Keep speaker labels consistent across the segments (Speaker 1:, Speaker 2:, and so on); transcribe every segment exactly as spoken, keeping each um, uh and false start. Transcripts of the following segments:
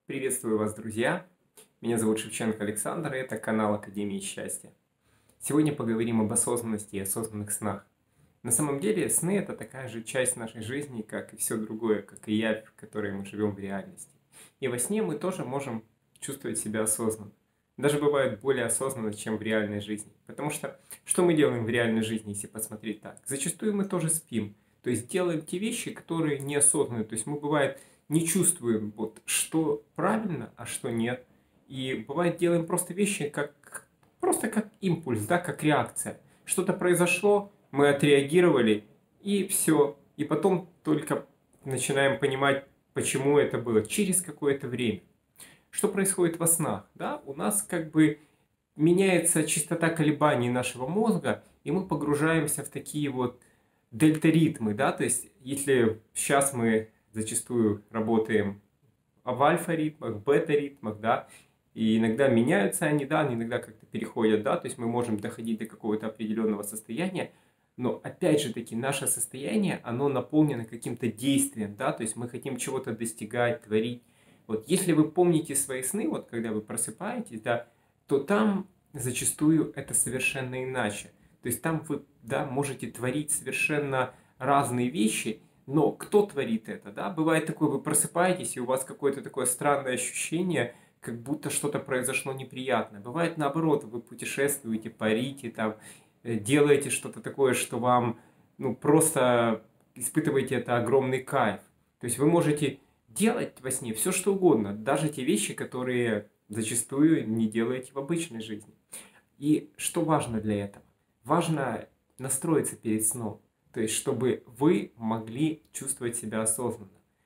Speaker 1: Приветствую вас, друзья! Меня зовут Шевченко Александр, и это канал Академии Счастья. Сегодня поговорим об осознанности и осознанных снах. На самом деле, сны – это такая же часть нашей жизни, как и все другое, как и явь, в которой мы живем в реальности. И во сне мы тоже можем чувствовать себя осознанно. Даже бывает более осознанно, чем в реальной жизни. Потому что что мы делаем в реальной жизни, если посмотреть так? Зачастую мы тоже спим. То есть делаем те вещи, которые неосознанные. То есть мы, бывает, не чувствуем, вот, что правильно, а что нет. И бывает, делаем просто вещи как, просто как импульс, да, как реакция. Что-то произошло, мы отреагировали, и все. И потом только начинаем понимать, почему это было, через какое-то время. Что происходит во снах? Да? У нас как бы меняется частота колебаний нашего мозга, и мы погружаемся в такие вот дельта-ритмы. Да? То есть, если сейчас мы зачастую работаем в альфа-ритмах, бета-ритмах, да, и иногда меняются они, да, иногда как-то переходят, да, то есть мы можем доходить до какого-то определенного состояния, но опять же таки наше состояние, оно наполнено каким-то действием, да, то есть мы хотим чего-то достигать, творить. Вот если вы помните свои сны, вот когда вы просыпаетесь, да, то там зачастую это совершенно иначе. То есть там вы, да, можете творить совершенно разные вещи, но кто творит это, да? Бывает такое, вы просыпаетесь, и у вас какое-то такое странное ощущение, как будто что-то произошло неприятное. Бывает наоборот, вы путешествуете, парите, там, э, делаете что-то такое, что вам, ну, просто испытываете это огромный кайф. То есть вы можете делать во сне все, что угодно, даже те вещи, которые зачастую не делаете в обычной жизни. И что важно для этого? Важно настроиться перед сном. То есть, чтобы вы могли чувствовать себя осознанно.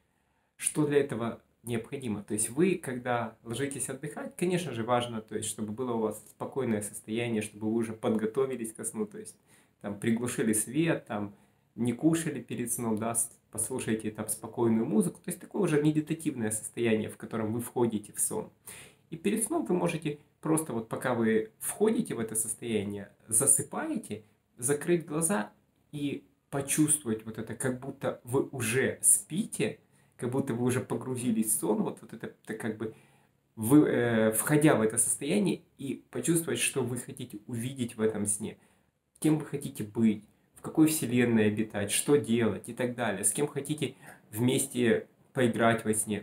Speaker 1: Что для этого необходимо? То есть, вы, когда ложитесь отдыхать, конечно же, важно, то есть, чтобы было у вас спокойное состояние, чтобы вы уже подготовились ко сну, то есть, там, приглушили свет, там, не кушали перед сном, да, послушайте там спокойную музыку. То есть, такое уже медитативное состояние, в котором вы входите в сон. И перед сном вы можете просто вот пока вы входите в это состояние, засыпаете, закрыть глаза и почувствовать вот это, как будто вы уже спите, как будто вы уже погрузились в сон, вот, вот это, это как бы вы, э, входя в это состояние и почувствовать, что вы хотите увидеть в этом сне, кем вы хотите быть, в какой вселенной обитать, что делать и так далее, с кем хотите вместе поиграть во сне.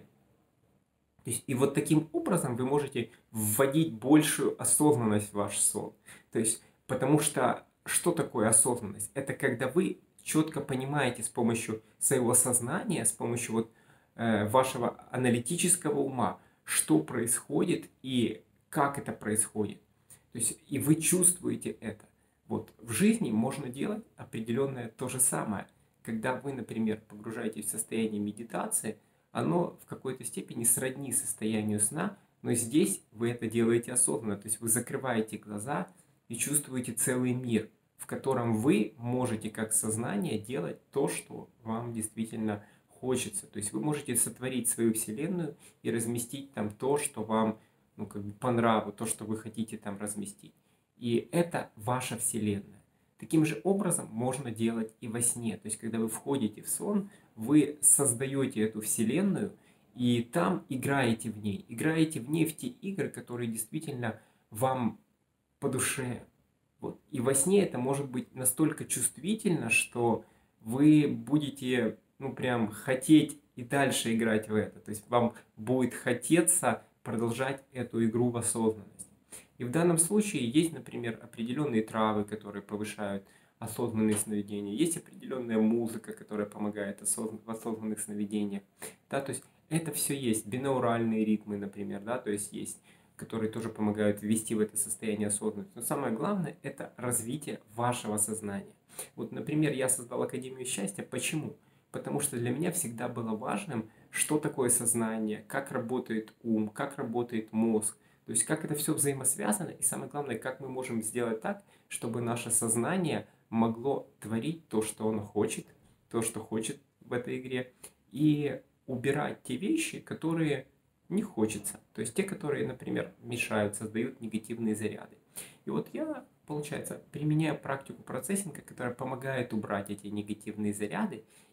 Speaker 1: То есть, и вот таким образом вы можете вводить большую осознанность в ваш сон. То есть, потому что что такое осознанность? Это когда вы четко понимаете с помощью своего сознания, с помощью вот, э, вашего аналитического ума, что происходит и как это происходит. То есть, и вы чувствуете это. Вот в жизни можно делать определенное то же самое. Когда вы, например, погружаетесь в состояние медитации, оно в какой-то степени сродни состоянию сна, но здесь вы это делаете осознанно. То есть вы закрываете глаза и чувствуете целый мир, в котором вы можете как сознание делать то, что вам действительно хочется. То есть вы можете сотворить свою вселенную и разместить там то, что вам, ну, как бы по нраву, то, что вы хотите там разместить. И это ваша вселенная. Таким же образом можно делать и во сне. То есть, когда вы входите в сон, вы создаете эту вселенную, и там играете в ней. Играете в ней в те игры, которые действительно вам по душе. Вот. И во сне это может быть настолько чувствительно, что вы будете, ну, прям хотеть и дальше играть в это. То есть вам будет хотеться продолжать эту игру в осознанность. И в данном случае есть, например, определенные травы, которые повышают осознанные сновидения. Есть определенная музыка, которая помогает осозн... в осознанных сновидениях. Да, то есть это все есть. Бинауральные ритмы, например, да, то есть есть, которые тоже помогают ввести в это состояние осознанности. Но самое главное – это развитие вашего сознания. Вот, например, я создал Академию Счастья. Почему? Потому что для меня всегда было важным, что такое сознание, как работает ум, как работает мозг. То есть как это все взаимосвязано, и самое главное, как мы можем сделать так, чтобы наше сознание могло творить то, что оно хочет, то, что хочет в этой игре, и убирать те вещи, которые не хочется. То есть те, которые, например, мешают, создают негативные заряды. И вот я, получается, применяю практику процессинга, которая помогает убрать эти негативные заряды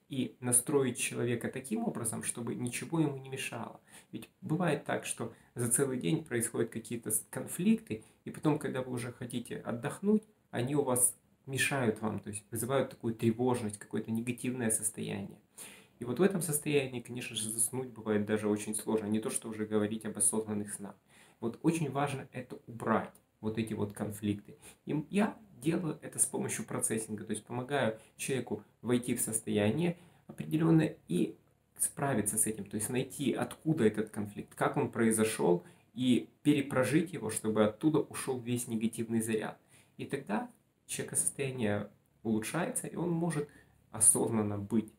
Speaker 1: и настроить человека таким образом, чтобы ничего ему не мешало. Ведь бывает так, что за целый день происходят какие-то конфликты, и потом, когда вы уже хотите отдохнуть, они у вас мешают вам, то есть вызывают такую тревожность, какое-то негативное состояние. И вот в этом состоянии, конечно же, заснуть бывает даже очень сложно, не то что уже говорить об осознанных снах. Вот очень важно это убрать, вот эти вот конфликты. И я делаю это с помощью процессинга, то есть помогаю человеку войти в состояние определенное и справиться с этим, то есть найти, откуда этот конфликт, как он произошел, и перепрожить его, чтобы оттуда ушел весь негативный заряд. И тогда человека состояние улучшается, и он может осознанно быть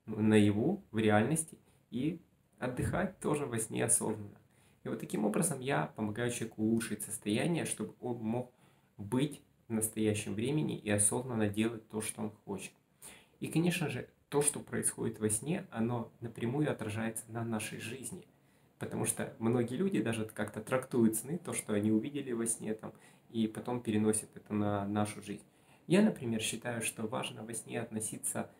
Speaker 1: наяву, в реальности, и отдыхать тоже во сне осознанно. И вот таким образом я помогаю человеку улучшить состояние, чтобы он мог быть в настоящем времени и осознанно делать то, что он хочет. И, конечно же, то, что происходит во сне, оно напрямую отражается на нашей жизни. Потому что многие люди даже как-то трактуют сны, то, что они увидели во сне, там, и потом переносят это на нашу жизнь. Я, например, считаю, что важно во сне относиться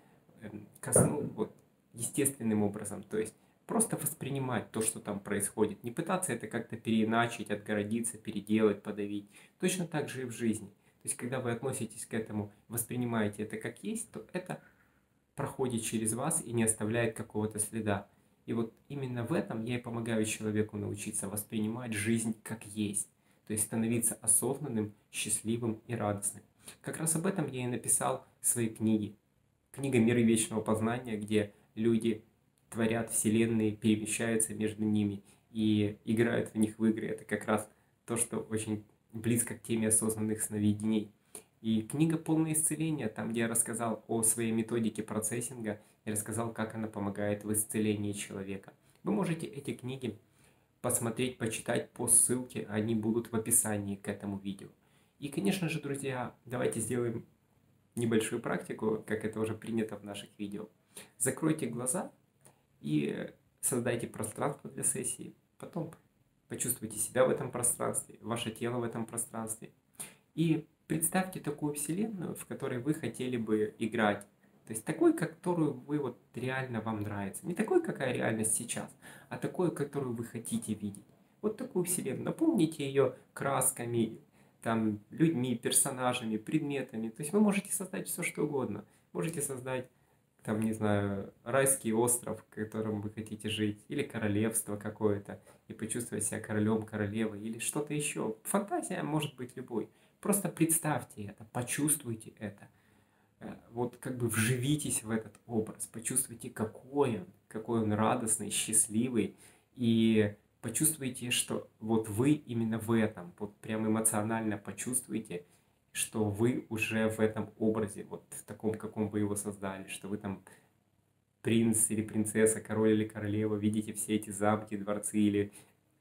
Speaker 1: ко сну вот, естественным образом, то есть просто воспринимать то, что там происходит, не пытаться это как-то переиначить, отгородиться, переделать, подавить. Точно так же и в жизни. То есть, когда вы относитесь к этому, воспринимаете это как есть, то это проходит через вас и не оставляет какого-то следа. И вот именно в этом я и помогаю человеку научиться воспринимать жизнь как есть. То есть становиться осознанным, счастливым и радостным. Как раз об этом я и написал в своей книге. Книга «Мир вечного познания», где люди творят вселенные, перемещаются между ними и играют в них в игры. Это как раз то, что очень близко к теме осознанных сновидений. И книга «Полное исцеление», там, где я рассказал о своей методике процессинга и рассказал, как она помогает в исцелении человека. Вы можете эти книги посмотреть, почитать по ссылке, они будут в описании к этому видео. И, конечно же, друзья, давайте сделаем небольшую практику, как это уже принято в наших видео. Закройте глаза и создайте пространство для сессии. Потом почувствуйте себя в этом пространстве, ваше тело в этом пространстве. И представьте такую вселенную, в которой вы хотели бы играть. То есть такой, которую вы вот реально вам нравится. Не такой, какая реальность сейчас, а такой, которую вы хотите видеть. Вот такую вселенную. Наполните ее красками, там, людьми, персонажами, предметами. То есть вы можете создать все, что угодно. Можете создать, там, не знаю, райский остров, в котором вы хотите жить, или королевство какое-то, и почувствовать себя королем, королевой, или что-то еще. Фантазия может быть любой. Просто представьте это, почувствуйте это. Вот как бы вживитесь в этот образ, почувствуйте, какой он, какой он радостный, счастливый, и почувствуйте, что вот вы именно в этом, вот прям эмоционально почувствуйте, что вы уже в этом образе, вот в таком, каком вы его создали, что вы там принц или принцесса, король или королева, видите все эти замки, дворцы или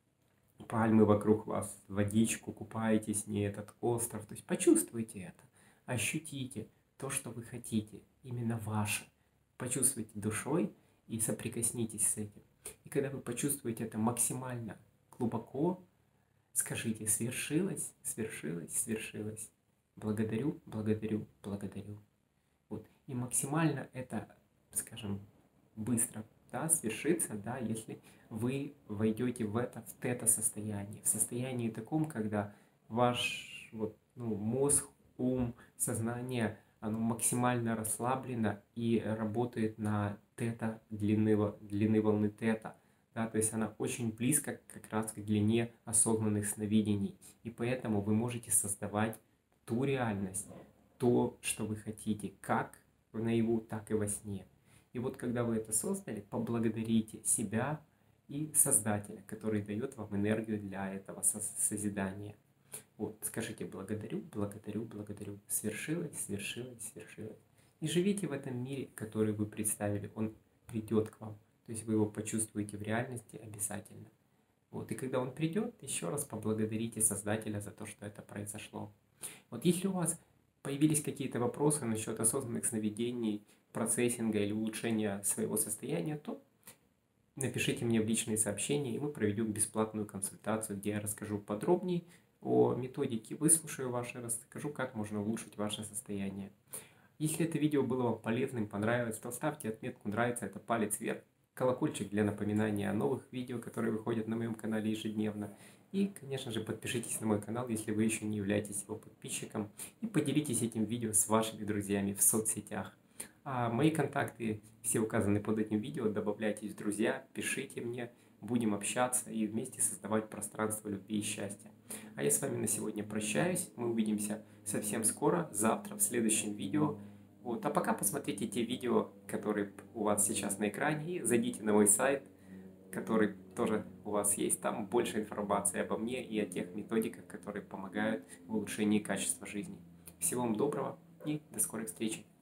Speaker 1: пальмы вокруг вас, водичку, купаетесь в ней, этот остров. То есть почувствуйте это, ощутите то, что вы хотите, именно ваше. Почувствуйте душой и соприкоснитесь с этим. И когда вы почувствуете это максимально глубоко, скажите: свершилось, свершилось, свершилось. Благодарю, благодарю, благодарю. Вот. И максимально это, скажем, быстро, да, свершится, да, если вы войдете в это, в это состояние. В состоянии таком, когда ваш вот, ну, мозг, ум, сознание, оно максимально расслаблено и работает на тета, длины, длины волны тета. Да, то есть она очень близко как раз к длине осознанных сновидений. И поэтому вы можете создавать ту реальность, то, что вы хотите, как наяву, так и во сне. И вот когда вы это создали, поблагодарите себя и Создателя, который дает вам энергию для этого созидания. Вот, скажите: благодарю, благодарю, благодарю. Свершилось, свершилось, свершилось. И живите в этом мире, который вы представили. Он придет к вам. То есть вы его почувствуете в реальности обязательно. Вот, и когда он придет, еще раз поблагодарите Создателя за то, что это произошло. Вот если у вас появились какие-то вопросы насчет осознанных сновидений, процессинга или улучшения своего состояния, то напишите мне в личные сообщения, и мы проведем бесплатную консультацию, где я расскажу подробнее о методике, выслушаю ваши, расскажу, как можно улучшить ваше состояние. Если это видео было вам полезным, понравилось, то ставьте отметку «Нравится», это палец вверх, колокольчик для напоминания о новых видео, которые выходят на моем канале ежедневно. И, конечно же, подпишитесь на мой канал, если вы еще не являетесь его подписчиком, и поделитесь этим видео с вашими друзьями в соцсетях. А мои контакты все указаны под этим видео, добавляйтесь в друзья, пишите мне, будем общаться и вместе создавать пространство любви и счастья. А я с вами на сегодня прощаюсь, мы увидимся совсем скоро, завтра, в следующем видео. Вот. А пока посмотрите те видео, которые у вас сейчас на экране, и зайдите на мой сайт, который тоже у вас есть. Там больше информации обо мне и о тех методиках, которые помогают в улучшении качества жизни. Всего вам доброго и до скорой встречи!